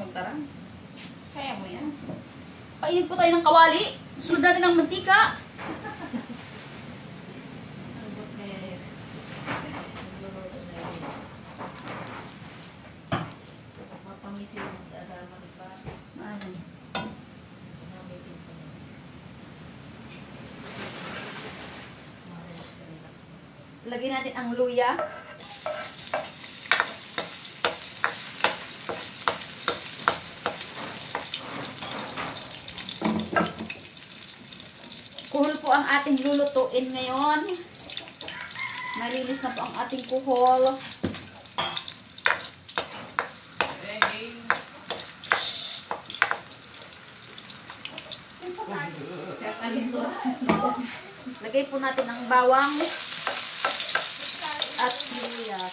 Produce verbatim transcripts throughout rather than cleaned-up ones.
magtarang. Kaya mo yan. Painit po tayo ng kawali. Sunod natin ng mantika. Lagyan natin ang luya. Kuhol po ang ating lulutuin ngayon. Malinis na po ang ating kuhol. Lagay po natin ang bawang at sibuyas.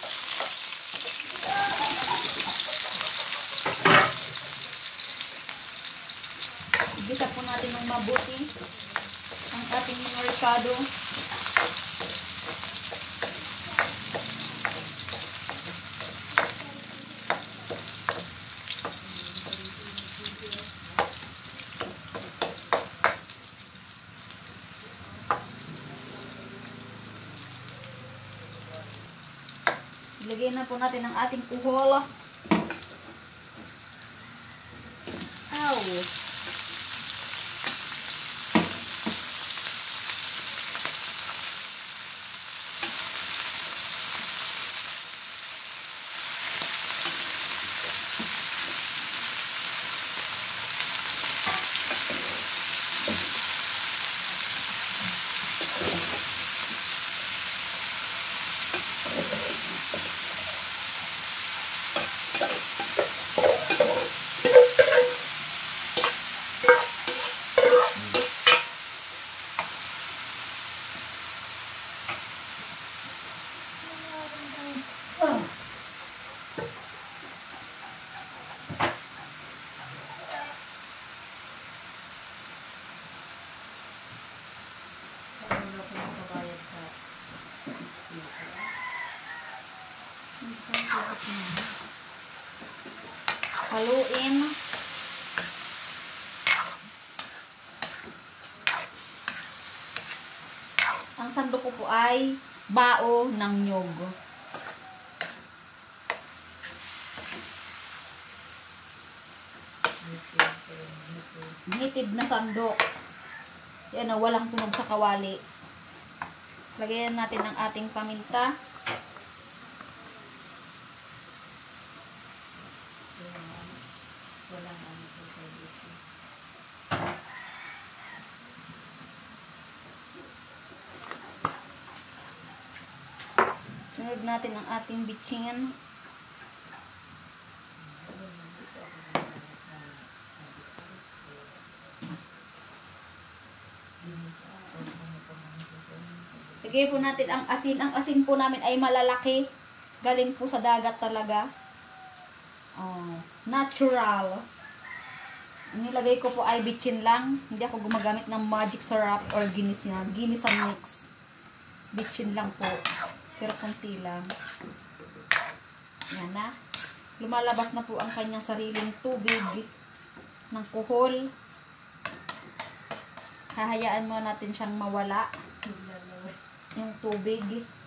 Igisa po natin ng mabuti ang ating mga ricado. Ilagay na po natin ang ating kuhol. Ow! Haluin. Ang sandok ko po ay bao ng nyog. Nitid na sandok. Yan na, walang tunog sa kawali. Lagyan natin ang ating paminta. Sunod natin ang ating bitchin. Lagay po natin ang asin. Ang asin po namin ay malalaki. Galing po sa dagat talaga. Oh, natural. Ang nilagay ko po ay bitchin lang. Hindi ako gumagamit ng magic syrup or ginisa, ginisa mix. Bitchin lang po. Pero konti lang. Yan na. Lumalabas na po ang kanyang sariling tubig ng kuhol. Hahayaan mo natin siyang mawala yung tubig.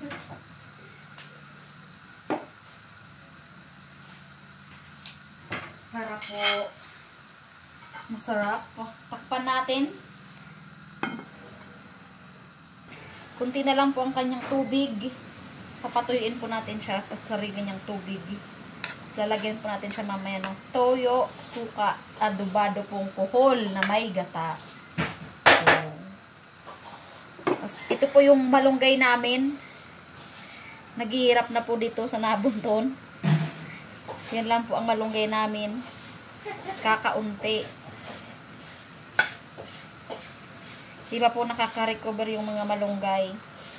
Para po masarap. Takpan natin. Kunti na lang po ang kanyang tubig. Papatuyuin po natin siya sa sarili niyang tubig. Lalagyan po natin siya mamaya ng toyo, suka, adobado pong kuhol na may gata. So, ito po yung malunggay namin. Naghihirap na po dito sa nabunton. Yan lang po ang malunggay namin. Kakaunti. Di ba po nakaka-recover yung mga malunggay?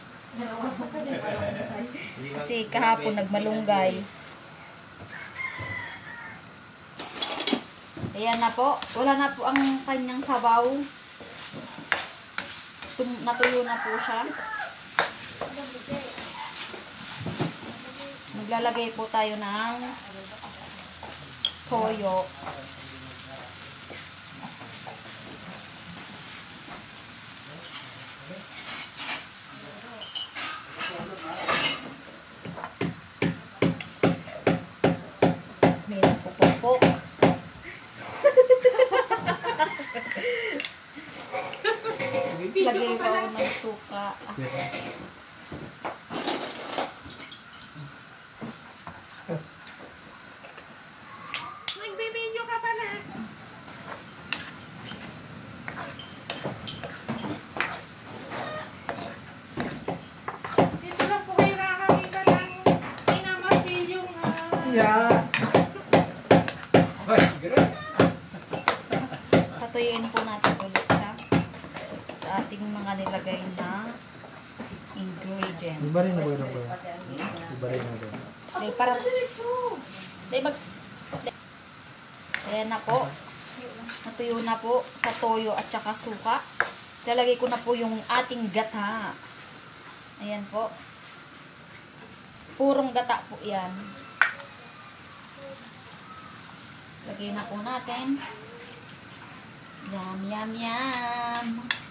Kasi kahapon nagmalunggay. Ayan na po. Wala na po ang kanyang sabaw. Tum natuyo na po siya. Maglalagay po tayo ng toyo. Mayroon pupok-pok. Lagay pa ako ng suka. Nagbibideo ka pala. Dito lang po kayo nakakita ng inamasil yung uh... Yeah. Ay, gano'n. Patuyuin po natin ulit siya sa ating mga nilagay na ingredients. Iba rin na ba yun? Iba rin na ba yun? Okay, para... Dahil mag... Ayan na po. Natuyo na po sa toyo at saka suka. Lalagay ko na po yung ating gata. Ayan po. Purong gata po yan. Lagay na po natin. Yum, yum, yum.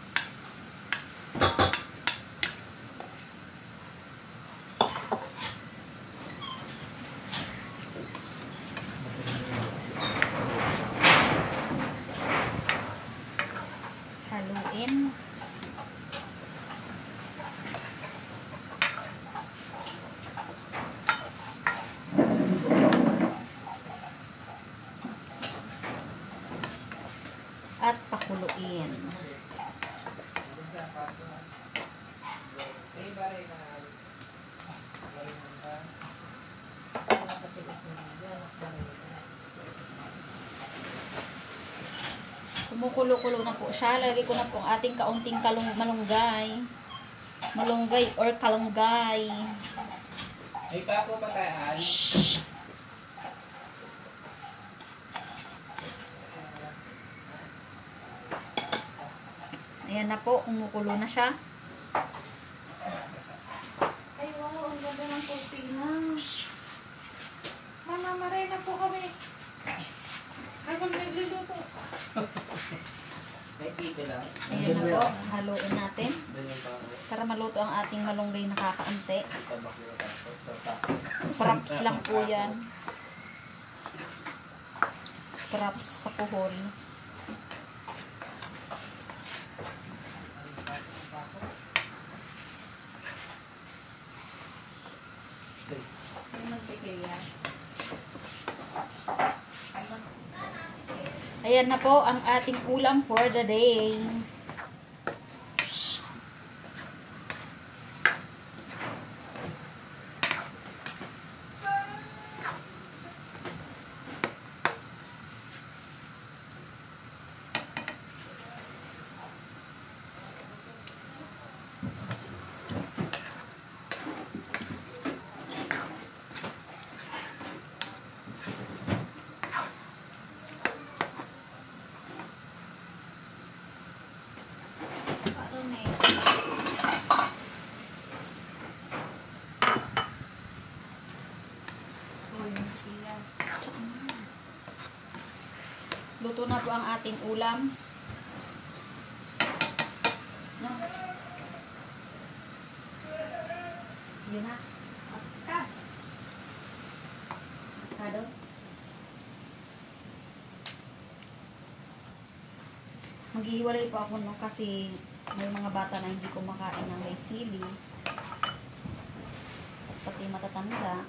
Haluin. At pakuluin. Kumukulo-kulo na po siya. Lagay ko na po ang ating kaunting kalung malunggay. Malunggay or kalunggay. May papo pa tayo. Ayan na po, kumukulo na siya. Ay, wow, ang ganda ng kurtina. Mama, maray na po kami. Ay, kung nagluluto. May tito lang. Ayan na po, haluin natin. Doon yung pang Para maluto ang ating malunggay na kakaante. tabak yung tapos sa pa. Props lang po yan. Props sa kuhol. Ayan na po ang ating ulam for the day. Luto na po ang ating ulam. No. Yun na. Aska. Askado. Maghihiwalay po ako no kasi may mga bata na hindi kumakain ng may sili. Pati matatanda.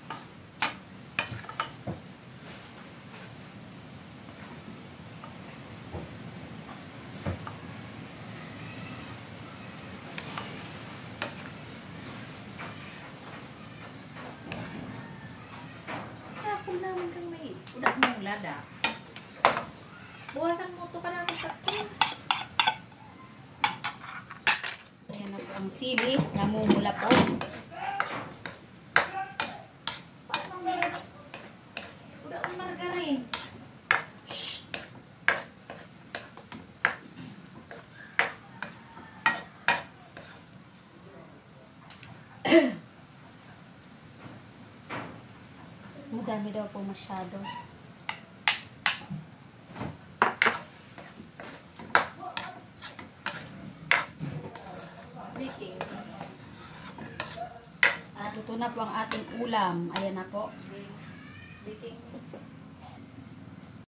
Naman kang may udak mong lada. Buwasan mo to ka natin sa kin. Ayan na po ang sili. Namumula po. Paano may udak mong margarine? Madami daw po masyado. Baking. At luto na po ang ating ulam. Ayan na po. Baking.